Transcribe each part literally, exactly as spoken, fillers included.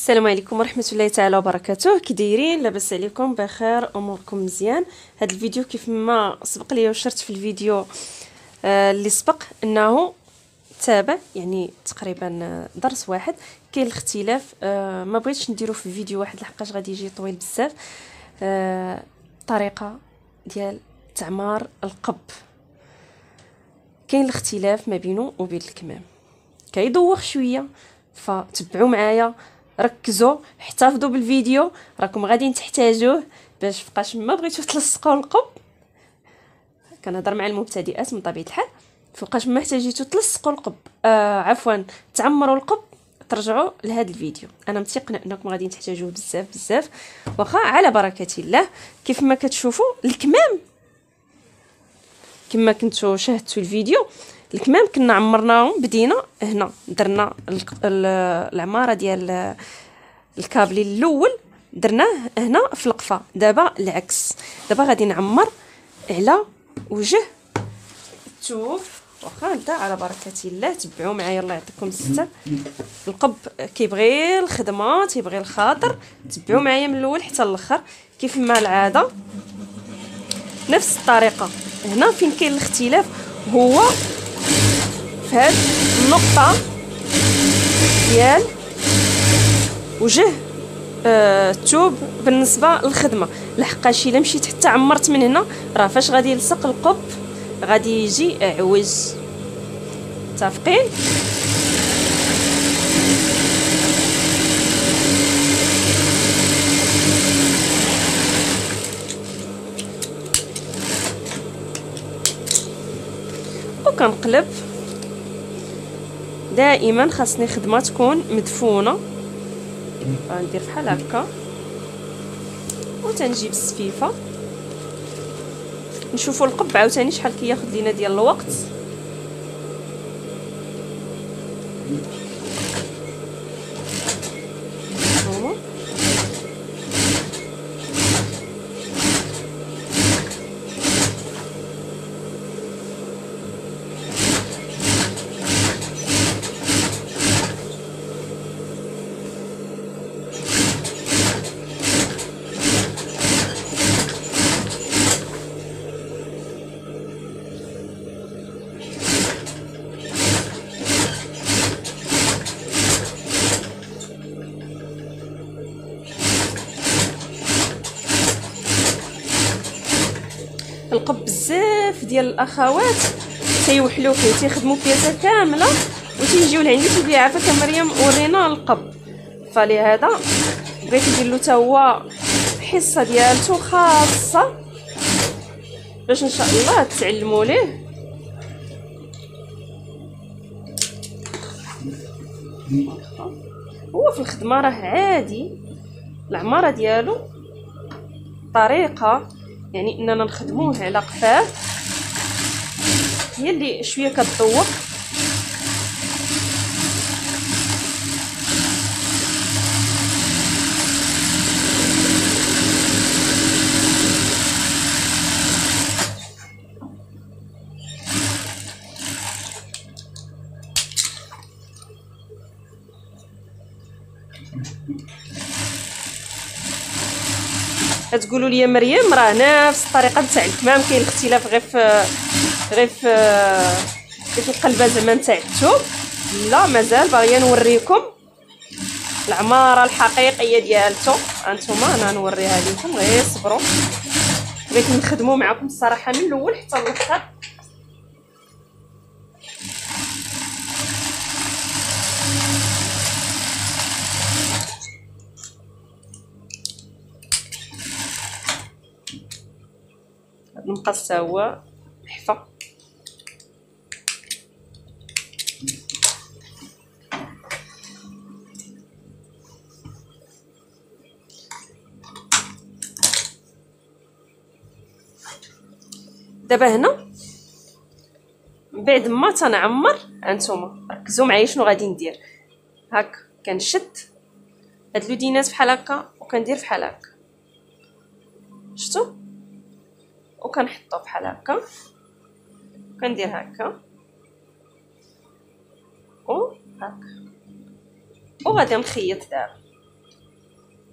السلام عليكم ورحمه الله تعالى وبركاته. كي دايرين؟ لاباس عليكم؟ بخير؟ اموركم مزيان؟ هذا الفيديو كيف ما سبق لي وشرت في الفيديو آه اللي سبق انه تابع، يعني تقريبا درس واحد. كاين الاختلاف، آه ما بغيتش نديرو في فيديو واحد لحقاش غادي يجي طويل بزاف. آه طريقه ديال تعمار القب، كاين الاختلاف ما بينه وبين الكمام، كيدوخ شويه، فتبعوا معايا، ركزوا، احتفظوا بالفيديو، راكم غاديين تحتاجوه باش فقاش ما بغيتو تلصقوا القب. كنهضر مع المبتدئات من طبيعه الحال، فوقاش ما احتاجيتو تلصقوا القب، آه عفوا تعمروا القب، ترجعوا لهذا الفيديو. انا متيقنه انكم غاديين تحتاجوه بزاف بزاف. واخا على بركه الله، كيف ما كتشوفوا الكمام كما كنتو شاهدتوا الفيديو، الكمام كنا عمرناهم، بدينا هنا درنا العماره ديال الكابلي الاول درناه هنا في القفا. دابا العكس، دابا غادي نعمر على وجه الثوب. واخا نبدا على بركه الله، تبعوا معايا الله يعطيكم الستر. القب كيبغي الخدمه، تيبغي الخاطر، تبعوا معايا من الاول حتى الاخر كيف ما العاده. نفس الطريقه هنا فين كاين الاختلاف هو في هاد النقطه ديال وجه آه الثوب بالنسبه للخدمه، لحقاش الا مشيت حتى عمرت من هنا راه فاش غادي يلصق القب غادي يجي عوج. متفقين؟ وكنقلب دائما، خاصني خدمه تكون مدفونه. غندير بحال هكا وتنجيب السفيفه، نشوفوا القب عاوتاني شحال كياخذ لينا ديال الوقت. القب بزاف ديال الاخوات تيوحلوا فيه، تيخدموا بياسه كامله وتيجيو لعندي تيقول لي عافاك مريم ورينا القب. فلهذا بغيت ندير له حتى هو حصه ديالته خاصه باش ان شاء الله تعلموا ليه. هو في الخدمه راه عادي، العماره ديالو طريقه يعني اننا نخدموه على قفاه هي اللي شويه كتذوق. تقولوا لي مريم راه نفس الطريقه تاع الكمام، كاين الاختلاف غير في غير في غير في القلبه زعما تاع الثوب. لا، مازال باغيه نوريكم العماره الحقيقيه ديالته. انتما انا نوريها لكم، غير صبروا، بغيت نخدموا معكم الصراحه من الاول حتى الاخر. المقص هو تحفه. دابا هنا بعد ما تنعمر، هانتوما ركزوا معايا شنو غادي ندير. هاك كنشد هاد لودينات بحال هكا وكندير بحال هكا، شفتوا؟ وكنحطو بحال هكا، كندير هكا و هكا، وغادي نخيط دابا.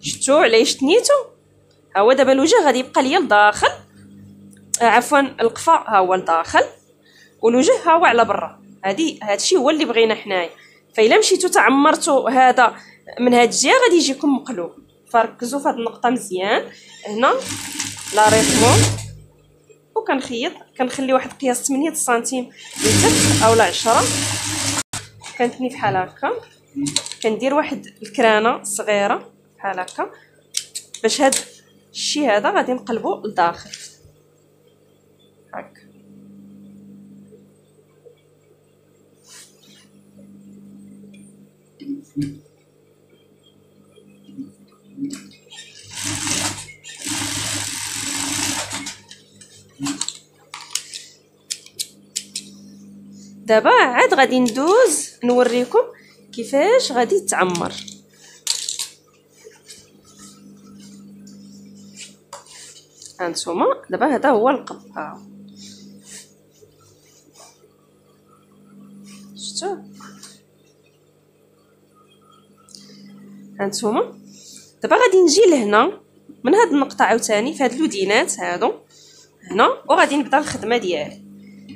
شفتو علاش تنيتو؟ ها هو دابا الوجه غادي يبقى ليا لداخل، آه عفوا القفا ها هو لداخل والوجه ها هو على برا. هادي هادشي هو اللي بغينا حنايا. فإلا مشيتو تعمرتو هذا من هاد الجهه غادي يجيكم مقلوب. فركزوا في هاد النقطه مزيان. هنا لا ريتمون وكنخيط، كنخلي واحد قياس ثمانية سنتيم لتحت اولا عشرة، كنتني بحال هكا. كندير واحد الكرانه صغيره بحال هكا باش هاد الشيء هذا غادي نقلبو لداخل هكا. دابا عاد غادي ندوز نوريكم كيفاش غادي تعمر. هانتوما دابا هذا هو القب، ها شفتوا؟ هانتوما دابا غادي نجي لهنا من هاد النقطه عاوتاني في هاد اللودينات هادو هنا، وغادي نبدا الخدمه ديالي.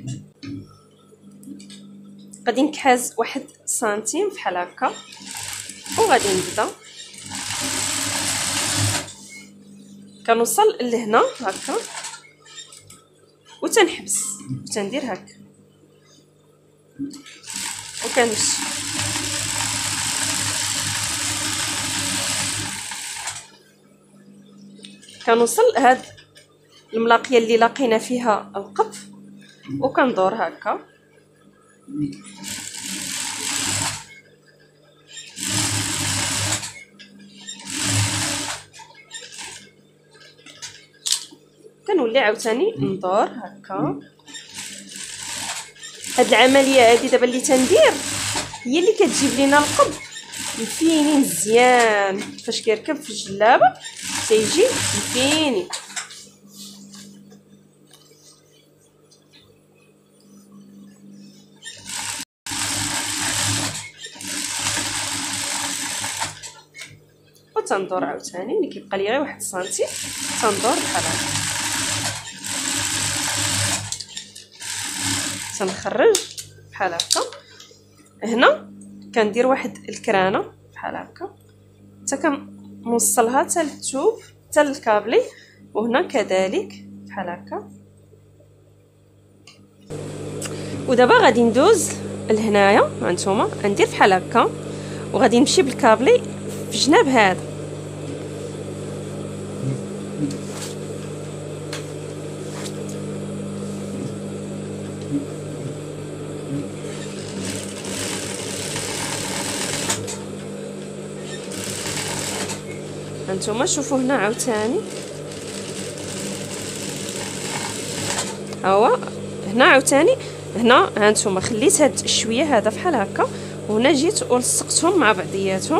غادي نكحاز واحد سنتيم بحال هكا وغادي نبدا كنوصل لهنا هكا وتنحبس وتندير هكا وكنمشي. كنوصل هاد الملاقيه اللي لاقينا فيها القف وكندور هكا كنولي عاوتاني ندور هكا. هاد العمليه هادي دابا اللي تندير هي اللي كتجيب لينا القب مفيني مزيان. فاش كيركب في الجلابه تيجي مفيني. وتندور عاوتاني ملي كيبقى لي غير واحد سنتي تندور بحال هكا. تنخرج بحال هكا. هنا كندير واحد الكرانه بحال هكا حتى كنوصلها حتى للثوب حتى للكابلي، وهنا كذلك بحال هكا. ودابا غادي ندوز لهنايا هانتوما غندير بحال هكا وغادي نمشي بالكابلي في جناب هذا. هانتوما شوفوا هنا عاوتاني ها هو هنا عاوتاني هنا هانتوما خليت هاد الشويه هذا بحال هكا وهنا جيت ولصقتهم مع بعضياتهم.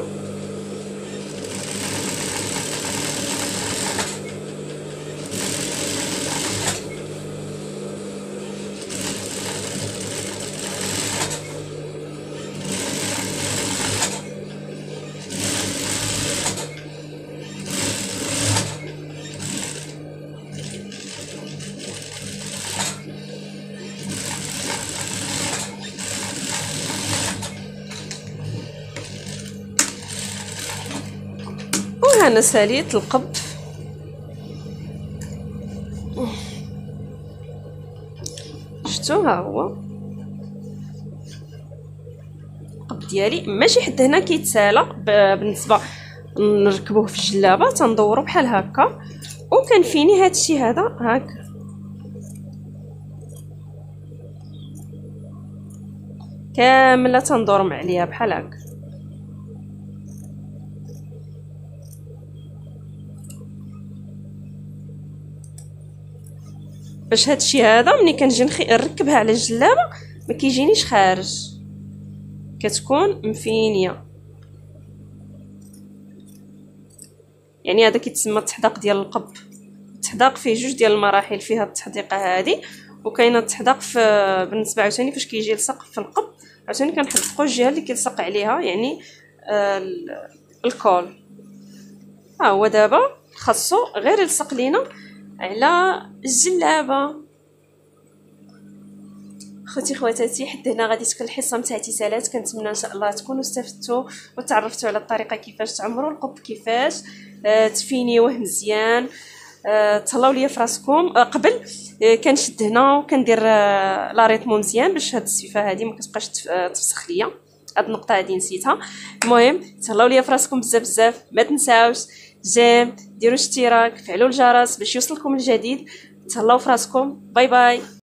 وهنا ساليت القب. شفتوا ها هو القب ديالي ماشي حد هنا كيتسالى بالنسبه نركبوه في الجلابه تندورو بحال هكا وكنفيني هادشي هذا هكا. كامله تندور مع عليها بحال هكا. باش هادشي هذا ملي كنجي نركبها على الجلابه ما كيجينيش خارج، كتكون مفينيه. يعني هذا كيتسمى التحداق ديال القب. التحداق فيه جوج ديال المراحل، فيها التحديقه هذه وكاينه التحداق في بالنسبه عاوتاني فاش كيجي يلصق في القب عاوتاني كنحدقوا الجهه اللي كيلصق عليها يعني آه الكول. ها هو دابا خاصو غير يلصق لينا على الجلابه. خوتي خواتاتي حتى هنا غادي تكون الحصه نتاع اتصالات. كنتمنى ان شاء الله تكونوا استفدتوا وتعرفتوا على الطريقه كيفاش تعمروا القب، كيفاش آه تفينيوه مزيان. آه تهلاو ليا في راسكم. آه قبل آه كنشد هنا وكندير آه لا ريتمو مزيان باش هاد الصفه هادي ما كتبقاش تفسخ ليا. هاد النقطه هادي نسيتها. المهم تهلاو ليا في راسكم بزاف بزاف. ما تنساوش جيم، ديروا اشتراك، فعلوا الجرس باش يوصلكم الجديد. تهلاو في راسكم. باي باي.